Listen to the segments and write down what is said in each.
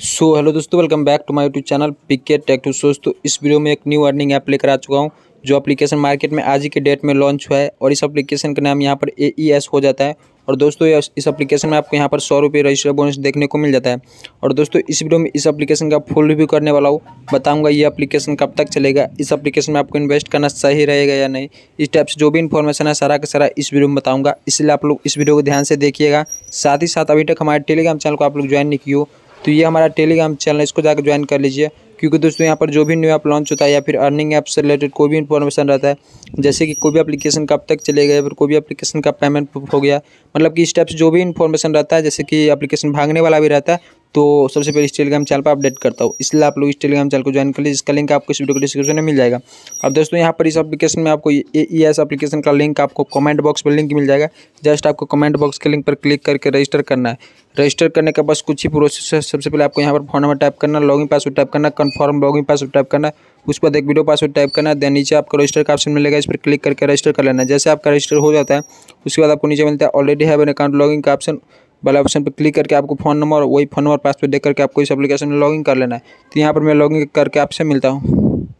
Hello दोस्तों, welcome back to my YouTube channel PK tech two. दोस्तों इस video में एक न्यू अर्निंग ऐप लेकर आ चुका हूं जो एप्लीकेशन मार्केट में आज ही के डेट में लॉन्च हुआ है और इस एप्लीकेशन का नाम यहां पर AES हो जाता है। और दोस्तों इस एप्लीकेशन में आपको यहां पर 100 रुपये रजिस्टर बोनस देखने को मिल जाता है। और दोस्तों इस वीडियो में इस एप्लीकेशन का फुल रिव्यू करने वाला हूँ, बताऊँगा ये एप्लीकेशन कब तक चलेगा, इस एप्लीकेशन में आपको इन्वेस्ट करना सही रहेगा या नहीं, इस टाइप से जो भी इन्फॉर्मेशन है सारा का सारा इस वीडियो में बताऊँगा। इसलिए आप लोग इस वीडियो को ध्यान से देखिएगा। साथ ही साथ अभी तक हमारे टेलीग्राम चैनल को आप लोग ज्वाइन नहीं किए हो तो ये हमारा टेलीग्राम चैनल है, इसको जाकर ज्वाइन कर लीजिए। क्योंकि दोस्तों यहाँ पर जो भी न्यू ऐप लॉन्च होता है या फिर अर्निंग ऐप से रिलेटेड कोई भी इन्फॉर्मेशन रहता है, जैसे कि कोई भी एप्लीकेशन कब तक चलेगा या फिर कोई भी एप्लीकेशन का पेमेंट हो गया, मतलब कि इस टाइप से जो भी इन्फॉर्मेशन रहता है, जैसे कि एप्लीकेशन भागने वाला भी रहता है, तो सबसे पहले इस टेलीग्राम चैनल पर अपडेट करता हूँ। इसलिए आप लोग इस टेलीग्राम चैनल को ज्वाइन कर लीजिए, इसका लिंक आपको इस वीडियो को डिस्क्रिप्शन में मिल जाएगा। अब दोस्तों यहाँ पर इस एप्लीकेशन में आपको AES एप्लीकेशन का लिंक आपको कमेंट बॉक्स में लिंक मिल जाएगा। जस्ट आपको कमेंट बॉक्स के लिंक पर क्लिक करके रजिस्टर करना है। रजिस्टर करने का बस कुछ ही प्रोसेस है। सबसे पहले आपको यहाँ पर फोन नंबर टाइप करना, लॉगिन पासवर्ड टाइप करना, कन्फर्म लॉगिन पासवर्ड टाइप करना, उसके बाद एक वीडियो पासवर्ड टाइप करना। देन नीचे आपको रजिस्टर का ऑप्शन मिलेगा, इस पर क्लिक करके रजिस्टर कर लेना है। जैसे आपका रजिस्टर हो जाता है उसके बाद आपको नीचे मिलता है already have an account login का ऑप्शन वाला ऑप्शन पर क्लिक करके आपको फोन नंबर वही फोन नंबर पासवर्ड देकर के आपको इस एप्लीकेशन में लॉगिन कर लेना है। तो यहाँ पर मैं लॉगिन करके आपसे मिलता हूँ।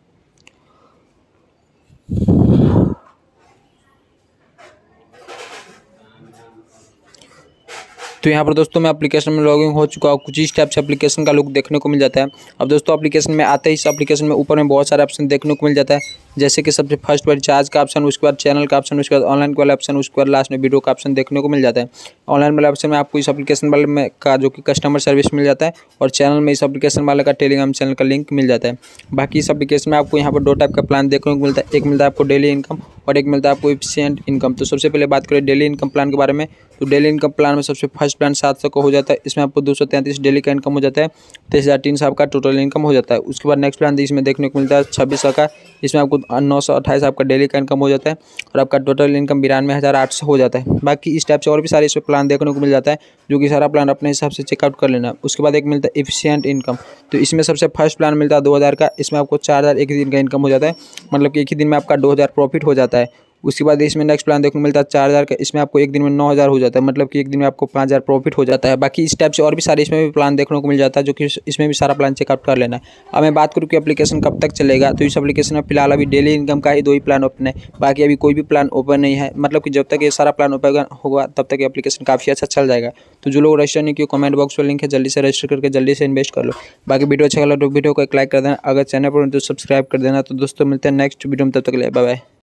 तो यहाँ पर दोस्तों मैं एप्लीकेशन में लॉगिन हो चुका हूँ। कुछ इस टाइप से एप्लीकेशन का लुक देखने को मिल जाता है। अब दोस्तों एप्लीकेशन में आते ही इस एप्लीकेशन में ऊपर में बहुत सारे ऑप्शन देखने को मिल जाता है, जैसे कि सबसे फर्स्ट पर रिचार्ज का ऑप्शन, उसके बाद चैनल का ऑप्शन, उसके बाद ऑनलाइन वाला ऑप्शन, उसके बाद लास्ट में वीडियो का ऑप्शन देखने को मिल जाता है। ऑनलाइन वाले ऑप्शन में आपको इस एप्लीकेशन वाले में का जो कि कस्टमर सर्विस मिल जाता है और चैनल में इस एप्लीकेशन वाले का टेलीग्राम चैनल का लिंक मिल जाता है। बाकी इस एप्लीकेशन में आपको यहाँ पर दो टाइप का प्लान देखने को मिलता है, एक मिलता है आपको डेली इनकम और एक मिलता है आपको एफिशिएंट इनकम। तो सबसे पहले बात करें डेली इनकम प्लान के बारे में, तो डेली इनकम प्लान में सबसे फर्स्ट प्लान 700 का हो जाता है। इसमें आपको 233 डेली का इनकम हो जाता है, 23,300 आपका टोटल इनकम हो जाता है। उसके बाद नेक्स्ट प्लान इसमें देखने को मिलता है 2600 का, इसमें आपको 928 आपका डेली का इनकम हो जाता है और आपका टोटल इनकम 92,800 हो जाता है। बाकी इस टाइप से और भी सारे इसमें प्लान देखने को मिल जाता है, जो कि सारा प्लान अपने हिसाब से चेकआउट कर लेना। उसके बाद एक मिलता है एफिशिएंट इनकम, तो इसमें सबसे फर्स्ट प्लान मिलता है 2000 का, इसमें आपको 4000 एक ही दिन का इनकम हो जाता है, मतलब कि एक ही दिन में आपका 2000 प्रॉफिट हो जाता है। उसके बाद इसमें नेक्स्ट प्लान देखने को मिलता है 4000 का, इसमें आपको एक दिन में 9000 हो जाता है, मतलब कि एक दिन में आपको 5000 प्रॉफिट हो जाता है। बाकी इस टाइप से और भी सारे इसमें भी प्लान देखने को मिल जाता है, जो कि इसमें भी सारा प्लान चेकआउट कर लेना है। अब मैं बात करूँ कि एप्लीकेशन कब तक चलेगा, तो इस एप्लीकेशन में फिलहाल अभी डेली इनकम का ही 2 ही प्लान ओपन है, बाकी अभी कोई भी प्लान ओपन नहीं है। मतलब कि जब तक ये सारा प्लान ओपन होगा तब तक एप्लीकेशन काफ़ी अच्छा चल जाएगा। तो जो लोग रजिस्टर नहीं किए कमेंट बॉक्स में लिंक है, जल्दी से रजिस्टर करके जल्दी से इन्वेस्ट कर लो। बाकी वीडियो अच्छा लगा तो वीडियो को एक लाइक कर देना, अगर चैनल पर तो सब्सक्राइब कर देना। तो दोस्तों मिलते हैं नेक्स्ट वीडियो में, तब तक के लिए बाय बाय।